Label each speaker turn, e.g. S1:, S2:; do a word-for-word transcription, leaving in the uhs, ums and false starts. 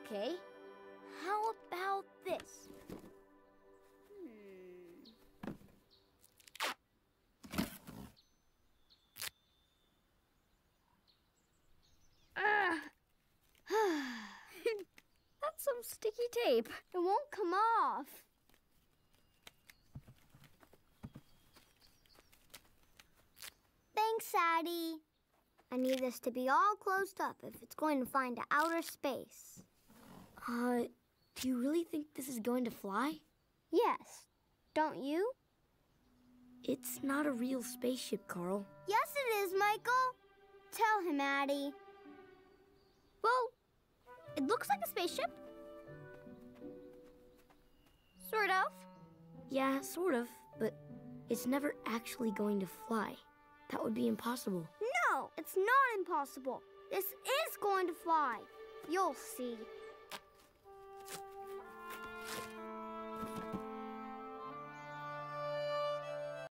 S1: Okay. How about this? Hmm. Ah. That's some sticky tape. It won't come off.
S2: Thanks, Addie. I need this to be all closed up if it's going to find outer space.
S1: Uh, do you really think this is going to fly?
S2: Yes. Don't you?
S1: It's not a real spaceship, Carl.
S2: Yes, it is, Michael. Tell him, Addie.
S1: Well, it looks like a spaceship. Sort of. Yeah, sort of, but it's never actually going to fly. That would be impossible.
S2: No, it's not impossible. This is going to fly. You'll see.